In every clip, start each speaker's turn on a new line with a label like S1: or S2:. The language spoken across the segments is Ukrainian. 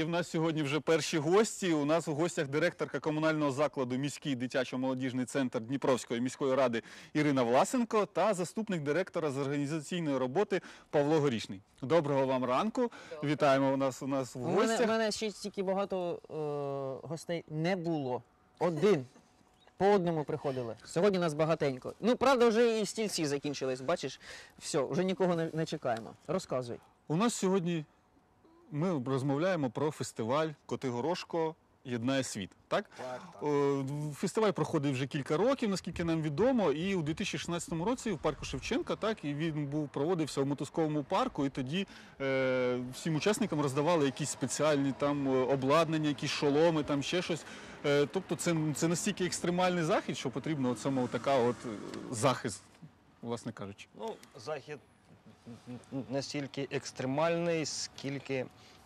S1: І в нас сьогодні вже перші гості. У нас у гостях директорка комунального закладу «Міський дитячо-молодіжний центр Дніпровської міської ради Ірина Власенко та заступник директора з організаційної роботи Павло Горішний. Доброго вам ранку. Вітаємо у нас в гостях.
S2: У мене ще стільки багато гостей не було. Один. По одному приходили. Сьогодні нас багатенько. Ну, правда, вже і стільці закінчились, бачиш? Все, вже нікого не чекаємо. Розказуй.
S1: У нас сьогодні ми розмовляємо про фестиваль «Котигорошко єднає світ». Так? Фестиваль проходить вже кілька років, наскільки нам відомо, і у 2016 році в парку Шевченка, так, і він проводився у мотузковому парку, і тоді всім учасникам роздавали якісь спеціальні там обладнання, якісь шоломи, там ще щось. Тобто це настільки екстремальний захід, що потрібно саме така захист, власне кажучи.
S3: Ну, захід не стільки екстремальний, скільки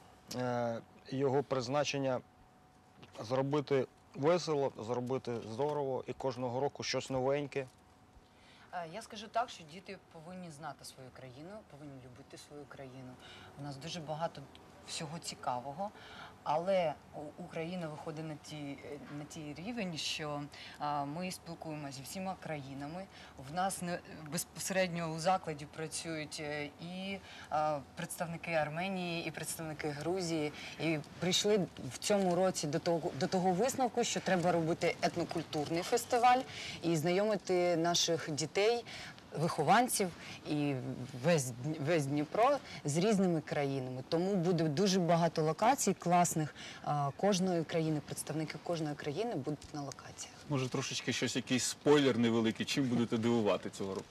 S3: його призначення зробити весело, зробити здорово і кожного року щось новеньке.
S4: Я скажу так, що діти повинні знати свою країну, повинні любити свою країну. У нас дуже багато всього цікавого, але Україна виходить на тій рівень, що ми спілкуємося зі всіма країнами. В нас безпосередньо у закладі працюють і представники Арменії, і представники Грузії. І прийшли в цьому році до того висновку, що треба робити етнокультурний фестиваль і знайомити наших дітей, вихованців і весь Дніпро з різними країнами. Тому буде дуже багато локацій класних кожної країни, представники кожної країни будуть на локаціях.
S1: Може трошечки якийсь спойлер невеликий, чим будете дивувати цього року?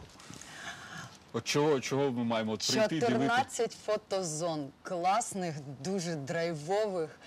S1: От чого ми маємо прийти і дивитися?
S4: 14 фотозон, класних, дуже драйвових.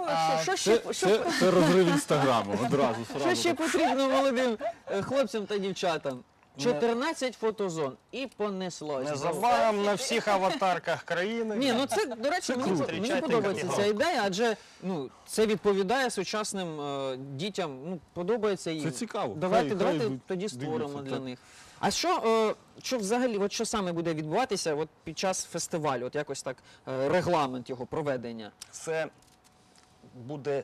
S1: Це розрив інстаграму одразу.
S2: Що ще потрібно молодим хлопцям та дівчатам? 14 фотозон. І понеслось.
S3: Незабаром на всіх аватарках країни.
S2: Ні, ну це, до речі, мені подобається ця ідея, адже це відповідає сучасним дітям, подобається їм.
S1: Це цікаво.
S2: Давайте тоді створимо для них. А що взагалі, що саме буде відбуватися під час фестивалю, якось так, регламент його проведення?
S3: Це буде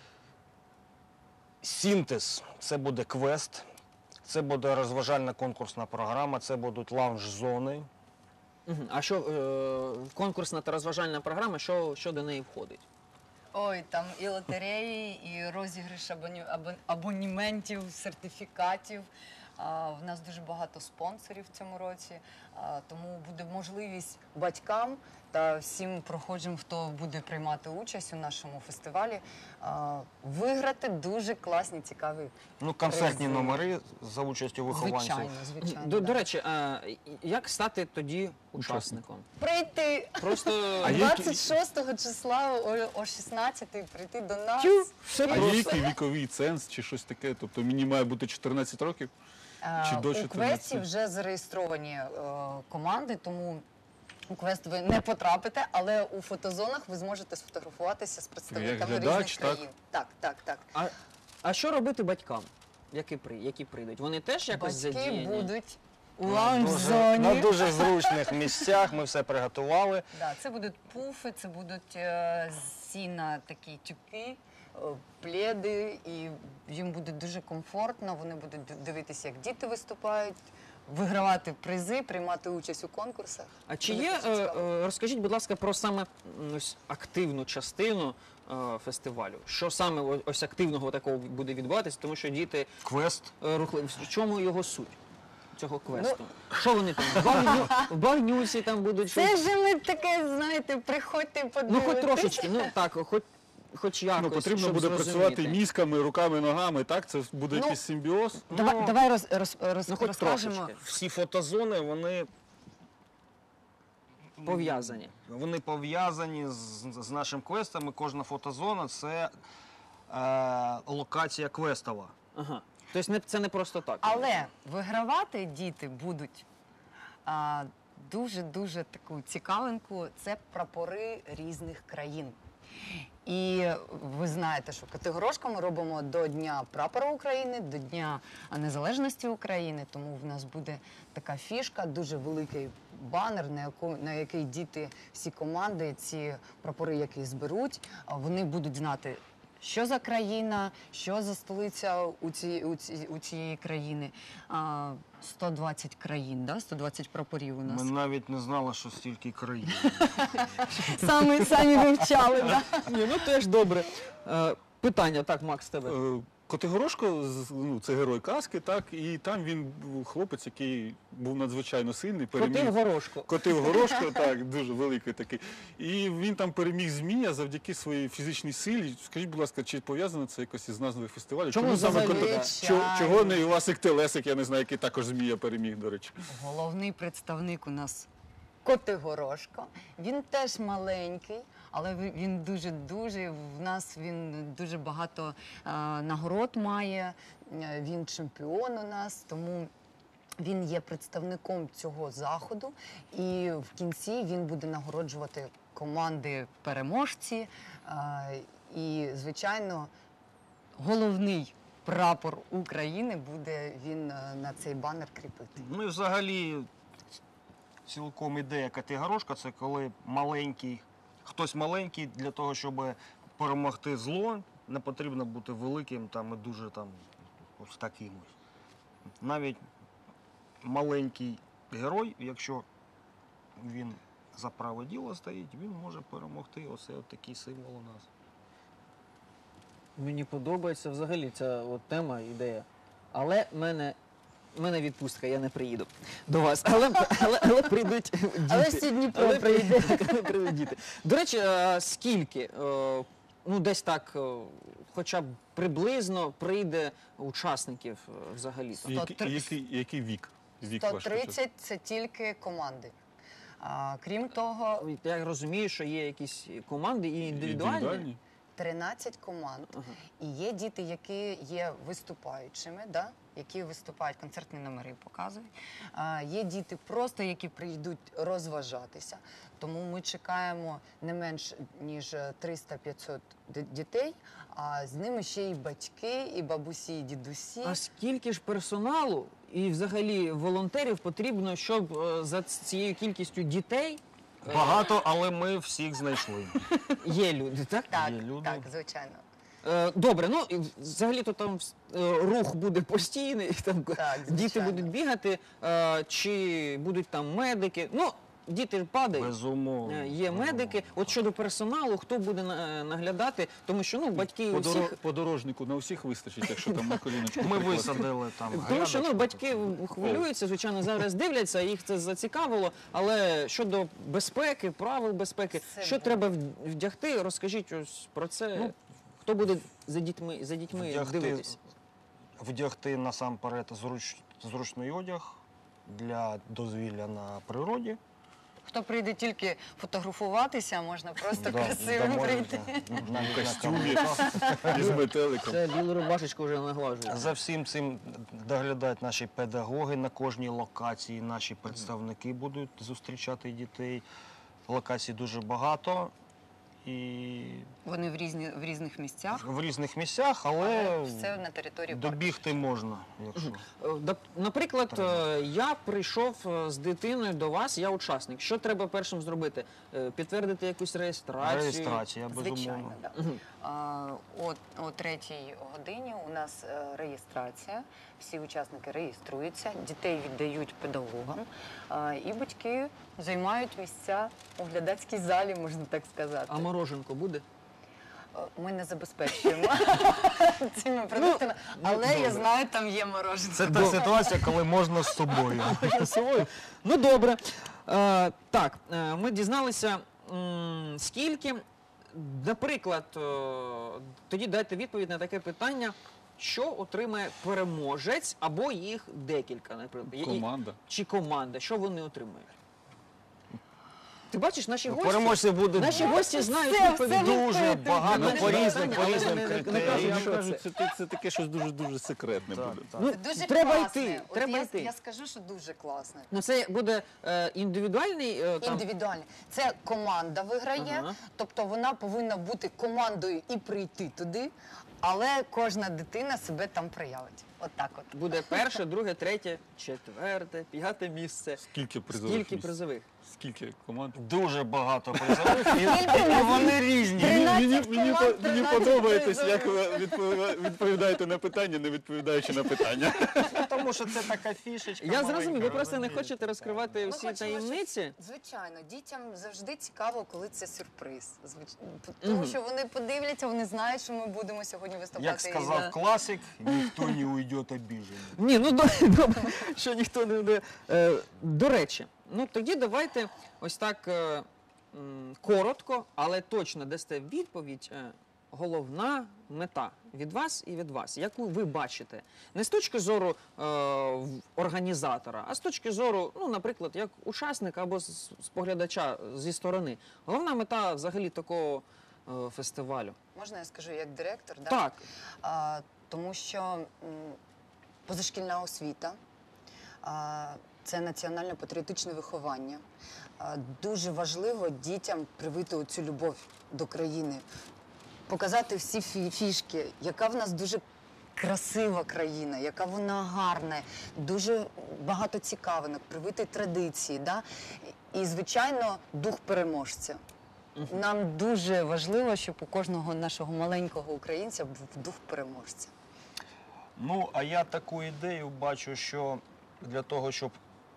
S3: синтез, це буде квест, це буде розважальна конкурсна програма, це будуть лаунж-зони.
S2: А що конкурсна та розважальна програма, що до неї входить?
S4: Ой, там і лотереї, і розіграш абонементів, сертифікатів. В нас дуже багато спонсорів в цьому році, тому буде можливість батькам та всім прохожим, хто буде приймати участь у нашому фестивалі, виграти дуже класні, цікаві
S3: Концертні номери за участю вихованців.
S4: Звичайно.
S2: До речі, як стати тоді учасником?
S4: Прийти!
S2: Просто
S4: 26 числа о 16-й прийти до нас.
S1: А є який віковий ценз чи щось таке? Тобто мені має бути 14 років? Чи до 14?
S4: У квесті вже зареєстровані команди, тому у квест ви не потрапите, але у фотозонах ви зможете сфотографуватися з представниками різних країн. Так.
S2: А що робити батькам, які прийдуть? Вони теж якось задіяні?
S4: Батьки будуть у лаунж-зоні.
S3: На дуже зручних місцях ми все приготували.
S4: Це будуть пуфи, це будуть сіна, такі тюки, пледи, і їм буде дуже комфортно, вони будуть дивитися, як діти виступають, вигравати призи, приймати участь у конкурсах.
S2: А чи є, розкажіть, будь ласка, про саме активну частину фестивалю? Що саме ось активного такого буде відбуватися, тому що діти
S3: Квест.
S2: рухливі. В чому його суть цього квесту? Що вони там, в багнюці там будуть?
S4: Це ж ми таке, знаєте, приходьте і подивитися.
S2: Хоч трошечки, хоч якось,
S1: Потрібно
S2: щоб
S1: буде
S2: зрозуміти.
S1: працювати мізками, руками, ногами, так? Це буде якийсь симбіоз?
S4: Давай
S2: хоч
S4: розкажемо.
S2: трошечки.
S3: Всі фотозони, вони
S2: Пов'язані.
S3: Вони пов'язані з нашим квестом, і кожна фотозона – це локація квестова.
S2: Ага. Тобто це не просто так.
S4: Але вигравати діти будуть дуже-дуже таку цікавинку – це прапори різних країн. І ви знаєте, що Котигорошко ми робимо до Дня прапора України, до Дня Незалежності України, тому в нас буде така фішка, дуже великий банер, на який діти, всі команди, ці прапори, які зберуть, вони будуть знати, що за країна, що за столиця у цієї країни. 120 країн, да? 120 прапорів у нас.
S3: Ми навіть не знали, що стільки країн.
S4: Самі вивчали, да?
S2: Ні, ну теж добре. Питання, так, Макс, тебе.
S1: Котигорошко, ну, це герой казки, так, і там він був хлопець, який був надзвичайно сильний,
S2: Котив горошко.
S1: Котив горошко, так, дуже великий такий. І він там переміг змія завдяки своїй фізичній силі. Скажіть, будь ласка, чи пов'язано це якось із назвою фестивалю?
S2: Чому
S1: саме
S2: взагалі?
S1: чого не Івасик Телесик, я не знаю, який також змія переміг, до речі.
S4: Головний представник у нас Котигорошко. Він теж маленький, але він дуже-дуже, в нас він дуже багато нагород має, він чемпіон у нас, тому він є представником цього заходу. І в кінці він буде нагороджувати команди переможці. І, звичайно, головний прапор України буде він на цей банер кріпити.
S3: Ну і взагалі цілком ідея Котигорошка – це коли хтось маленький, для того, щоб перемогти зло, не потрібно бути великим там, і дуже там, ось таким ось. Навіть маленький герой, якщо він за праве діло стоїть, він може перемогти. Оце такий символ у нас.
S2: Мені подобається взагалі ця от тема, ідея. Але в мене відпустка, я не приїду до вас. Але прийдуть діти.
S4: Але всі Дніпро
S2: Але
S4: прийде.
S2: прийдуть діти. До речі, скільки, ну десь так, хоча б приблизно прийде учасників взагалі?
S1: Який вік? Вік ваш
S4: 130 – це тільки команди. Крім того,
S2: Я розумію, що є якісь команди і індивідуальні.
S4: 13 команд.
S2: Ага.
S4: І є діти, які є виступаючими, да? Які виступають, концертні номери показують. Є діти просто, які прийдуть розважатися. Тому ми чекаємо не менш, ніж 300-500 дітей, а з ними ще і батьки, і бабусі, і дідусі.
S2: А скільки ж персоналу і взагалі волонтерів потрібно, щоб за цією кількістю дітей
S3: Багато, але ми всіх знайшли.
S2: є люди, так?
S4: Так,
S3: Є люди.
S4: так, звичайно.
S2: Добре, ну і взагалі-то там рух буде постійний, там
S4: Так,
S2: діти
S4: звичайно.
S2: будуть бігати, чи будуть там медики. Ну, діти ж падають.
S3: Безумовно.
S2: Є медики. От щодо персоналу, хто буде наглядати, тому що ну батьки у всіх.
S1: Подорожнику на усіх вистачить, якщо там на коліночку.
S3: Ми
S1: прикласти.
S3: висадили там
S2: Тому що ну,
S3: грядочку.
S2: батьки хвилюються, звичайно, зараз дивляться, їх це зацікавило. Але щодо безпеки, правил безпеки,
S4: Все
S2: що
S4: буде.
S2: треба вдягти, розкажіть ось про це. Хто буде за дітьми дивитися?
S3: Вдягти насамперед зручний одяг для дозвілля на природі.
S4: Хто прийде тільки фотографуватися, можна просто
S3: Да,
S4: красивим
S3: да,
S4: прийти.
S3: можна, навіть
S1: В
S3: на
S1: костюмі.
S3: каблуках.
S1: Із метеликом.
S2: Це білу рубашечку вже наглажує.
S3: За всім цим доглядають наші педагоги на кожній локації, наші представники будуть зустрічати дітей. Локацій дуже багато і
S4: Вони в різних місцях,
S3: в різних місцях,
S4: але
S3: але
S4: все на території парку.
S3: добігти можна, якщо.
S2: Наприклад,
S3: Треба.
S2: я прийшов з дитиною до вас, я учасник. Що треба першим зробити? Підтвердити якусь реєстрацію?
S3: Реєстрація, безумовно.
S4: Звичайно, да. О 3-й годині у нас реєстрація. Всі учасники реєструються, дітей віддають педагогам, і батьки займають місця у глядацькій залі, можна так сказати.
S2: А мороженко буде?
S4: Ми не забезпечуємо цими продуктами, але я знаю, там є мороженое.
S3: Це та ситуація, коли можна з собою.
S2: Ну добре. Так, ми дізналися, скільки, наприклад, тоді дайте відповідь на таке питання, що отримає переможець або їх декілька, наприклад.
S1: Команда.
S2: Чи команда, що вони отримають? Ти бачиш, наші гості,
S3: Переможців буде
S2: наші гості знають
S4: все
S2: відповідь.
S3: дуже багато
S2: Мене
S3: по різним
S2: питання, але
S3: критеріям.
S2: не
S1: Я
S2: кажу,
S1: кажу, це таке щось дуже секретне
S3: Так,
S1: буде.
S3: так.
S2: Ну,
S4: Дуже
S2: треба
S4: класне.
S2: йти,
S4: От
S2: треба
S4: я,
S2: йти.
S4: Я скажу, що дуже класне.
S2: Ну, це буде індивідуальний там,
S4: Індивідуально. Це команда виграє,
S2: Ага.
S4: тобто вона повинна бути командою і прийти туди. Але кожна дитина себе там проявить. От так от.
S2: Буде перше, друге, третє, четверте, п'яте місце.
S1: Скільки призових
S2: Скільки
S1: місць?
S2: призових?
S1: Скільки команд?
S3: Дуже багато призових, і вони різні.
S1: Мені
S4: 13
S1: подобається,
S4: призових.
S1: як ви відповідаєте на питання, не відповідаючи на питання.
S3: Тому що це така фішечка.
S2: Я зрозумів,
S3: маленька,
S2: ви просто не
S3: розумієте,
S2: хочете розкривати
S4: Ми
S2: всі
S4: хочемо,
S2: таємниці.
S4: Звичайно, дітям завжди цікаво, коли це сюрприз. Тому що вони подивляться, вони знають, що ми будемо сьогодні виступати.
S3: Як сказав класик, ніхто не уйде обіжений.
S2: Ні, ну добре, що ніхто не буде. До речі, ну тоді давайте ось так коротко, але точно дасте відповідь. Головна мета від вас і від вас, яку ви бачите, не з точки зору організатора, а з точки зору, ну, наприклад, як учасника або споглядача зі сторони. Головна мета взагалі такого фестивалю.
S4: Можна я скажу як директор? Да?
S2: Так.
S4: Тому що позашкільна освіта це національно-патріотичне виховання. Дуже важливо дітям привити оцю любов до країни, показати всі фішки, яка в нас дуже красива країна, яка вона гарна, дуже багато цікавинок, привити традиції. Да? І, звичайно, дух переможця. Нам дуже важливо, щоб у кожного нашого маленького українця був дух переможця.
S3: Ну, а я таку ідею бачу, що для того, щоб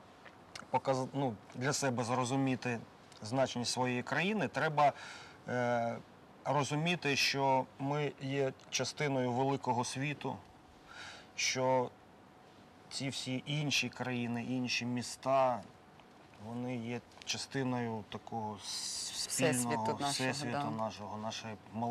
S3: для себе зрозуміти значення своєї країни, треба розуміти, що ми є частиною великого світу, що ці всі інші країни, інші міста, вони є частиною такого спільного всесвіту нашого, нашої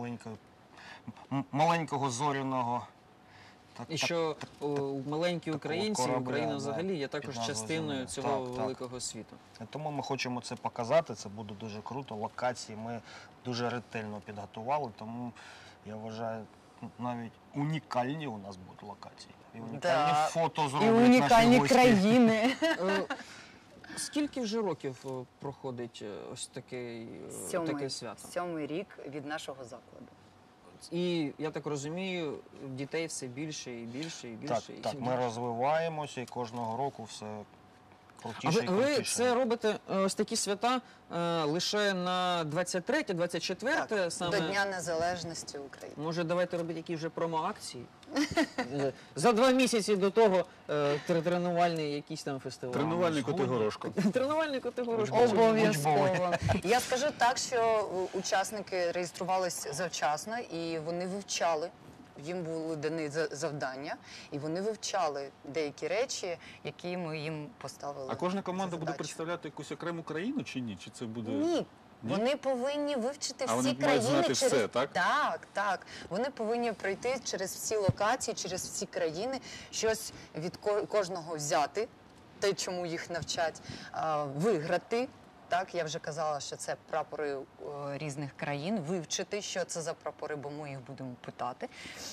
S3: маленького зоряного.
S2: І що маленькі українці,
S3: корабля,
S2: Україна взагалі є також
S3: під назвою
S2: частиною
S3: Земля.
S2: цього
S3: Так.
S2: великого світу.
S3: Тому ми хочемо це показати, це буде дуже круто. Локації ми дуже ретельно підготували, тому я вважаю, навіть унікальні у нас будуть локації. І унікальні фото
S4: І
S3: зроблять
S4: унікальні
S3: наші гості.
S4: країни.
S2: Скільки вже років проходить ось таке свято?
S4: 7-й рік від нашого закладу.
S2: І, я так розумію, дітей все більше і більше і більше.
S3: Так, ми розвиваємося і кожного року все
S2: А
S3: крутіше і
S2: ви
S3: крутіше.
S2: це робите ось такі свята лише на 23-24
S4: Так,
S2: саме?
S4: до Дня Незалежності України.
S2: Може, давайте робити які вже промо-акції? За 2 місяці до того тренувальний якийсь там фестиваль.
S1: Тренувальний Котигорошко.
S2: Тренувальний Котигорошко.
S4: Обов'язково. Я скажу так, що учасники реєструвалися завчасно і вони вивчали. Їм були дані завдання, і вони вивчали деякі речі, які ми їм поставили.
S1: А кожна команда
S4: за
S1: буде
S4: задачу.
S1: представляти якусь окрему країну чи ні? Чи це буде...
S4: Ні. Вони повинні вивчити
S1: А
S4: всі
S1: вони мають
S4: країни
S1: знати
S4: через
S1: все, так?
S4: Так. Вони повинні пройти через всі локації, через всі країни, щось від кожного взяти, те, чому їх навчать, виграти. Так, я вже казала, що це прапори різних країн, вивчити, що це за прапори, бо ми їх будемо питати.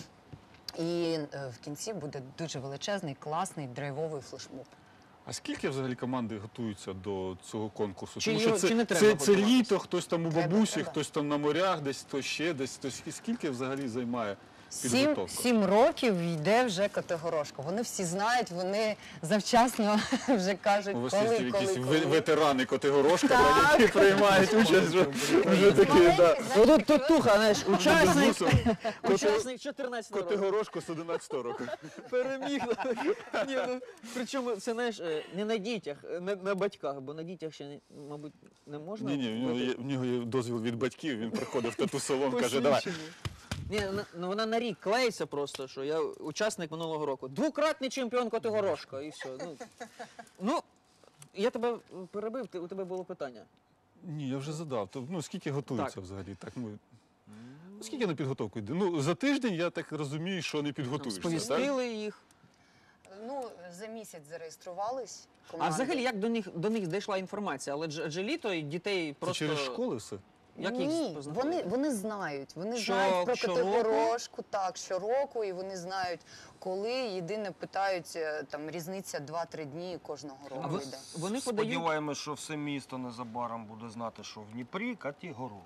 S4: І в кінці буде дуже величезний, класний, драйвовий флешмоб.
S1: А скільки взагалі команди готуються до цього конкурсу?
S2: Чи
S1: Тому що
S2: його- чи не треба
S1: це
S2: готуватися?
S1: літо, хтось там у бабусі,
S4: Треба.
S1: хтось там на морях, десь хтось ще, десь хтось. Скільки взагалі займає
S4: 7
S1: підготовка?
S4: років йде вже Котигорошко. Вони всі знають, вони завчасно вже кажуть,
S1: У вас
S4: коли,
S1: є якісь
S4: коли.
S1: ветерани Котигорошка,
S4: Так.
S1: які приймають участь вже такі, да.
S2: Тут туха, знаєш, учасник,
S1: Бусом.
S2: учасник 14 років.
S1: Котигорошко з 11 року.
S2: Переміг. Ні, ну, причому це, знаєш, не на дітях, на батьках, бо на дітях ще, мабуть, не можна.
S1: Ні, в нього є дозвіл від батьків, він приходить в тату-салон, каже, давай.
S2: Ні, ну вона на рік клеїться просто, що я учасник минулого року. 2-кратний чемпіон Котигорошко, і все. Ну, я тебе перебив, у тебе було питання.
S1: Ні, я вже задав. Скільки готуються
S2: Так.
S1: взагалі? Так, скільки на підготовку йде? За тиждень, я так розумію, що не підготуєшся, так?
S2: Сповістили їх.
S4: Ну, за місяць зареєструвались
S2: А
S4: команди.
S2: взагалі, як до них дійшла інформація? Але адже літо і дітей
S1: Це
S2: просто...
S1: через школи все?
S2: Як їх
S4: Ні,
S2: познайомити?
S4: вони знають. Вони
S2: Що,
S4: знають про
S2: щороку?
S4: Котигорошку, так, щороку, і вони знають, коли. Єдине питають, там різниця 2-3 дні кожного року
S2: ви-
S4: йде.
S2: Вони подають...
S3: Сподіваємось, що все місто незабаром буде знати, що в Дніпрі Котигорошко.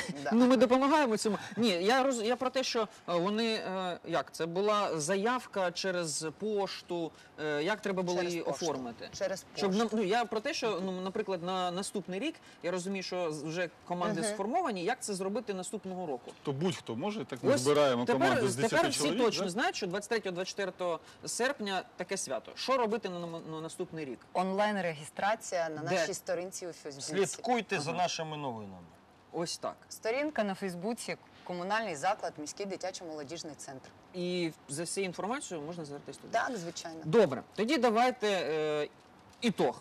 S5: Да.
S2: Ну, ми допомагаємо цьому. Ні, я про те, що вони, як, це була заявка через пошту, як треба було
S5: Через
S2: її
S5: пошту.
S2: оформити?
S5: Через
S2: Щоб,
S5: пошту.
S2: ну, я про те, що, ну, наприклад, на наступний рік, я розумію, що вже команди сформовані, як це зробити наступного року?
S1: То будь-хто може, так ми
S2: Ось
S1: збираємо команду
S2: тепер,
S1: з 10
S2: тепер всі
S1: чоловік.
S2: точно
S1: да?
S2: знають, що 23-24 серпня таке свято. Що робити на наступний рік?
S5: Онлайн-реєстрація на
S2: Де?
S5: нашій сторінці у Фейсбуці.
S3: Слідкуйте за нашими новинами.
S2: Ось так.
S5: Сторінка на Фейсбуці, комунальний заклад, міський дитячо-молодіжний центр.
S2: І за всією інформацією можна звертатись туди.
S5: Так, звичайно.
S2: Добре, тоді давайте ітог.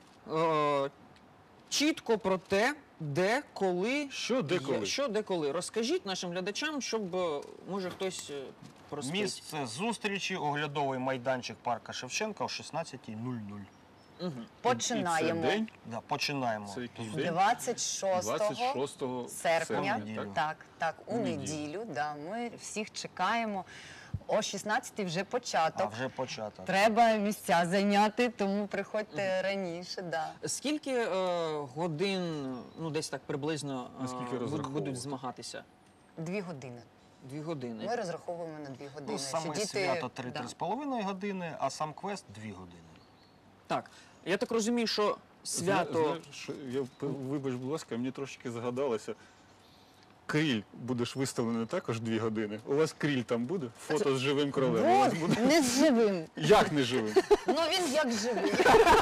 S2: Чітко про те, де, коли,
S1: Що, де, коли?
S2: що, де, коли. Розкажіть нашим глядачам, щоб, може, хтось проспить.
S3: Місце зустрічі, оглядовий майданчик парка Шевченка о 16:00.
S2: Угу.
S5: Починаємо.
S1: І це день,
S3: Да, починаємо.
S1: це який день?
S5: 26
S1: 26
S5: серпня.
S3: неділю.
S5: Так, у неділю. Да, ми всіх чекаємо. О 16-й вже
S3: А
S5: початок.
S3: вже початок.
S5: Треба місця зайняти, тому приходьте раніше. Да.
S2: Скільки годин, ну десь так приблизно,
S1: Наскільки
S2: будуть
S1: розраховувати?
S2: змагатися?
S5: 2 години.
S2: 2 години.
S5: Ми розраховуємо на 2 години.
S3: Ну, саме
S5: що
S3: свято
S5: да.
S3: 3-3,5 години, а сам квест 2 години.
S2: Так, я так розумію, що свято...
S1: Знаєш, що вибач, будь ласка, мені трошки згадалося. Кріль будеш виставлений також 2 години. У вас кріль там буде? Фото з живим кролем. У вас буде?
S5: Не з живим.
S1: Як не живим?
S5: Ну він як живий.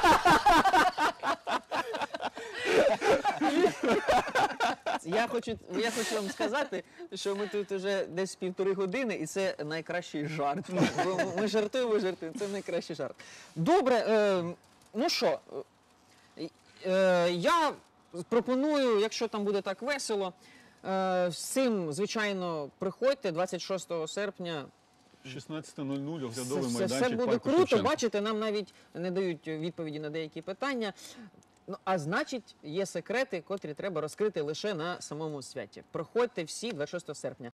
S2: Я хочу вам сказати, що ми тут вже десь 1,5 години, і це найкращий жарт. Бо ми жартуємо, це найкращий жарт. Добре, ну що, я пропоную, якщо там буде так весело, з цим, звичайно, приходьте 26 серпня.
S1: 16:00 оглядовий
S2: Все
S1: майданчик
S2: буде
S1: парку
S2: круто.
S1: Шевченка.
S2: Бачите, нам навіть не дають відповіді на деякі питання. Ну, а значить, є секрети, котрі треба розкрити лише на самому святі. Приходьте всі 26 серпня.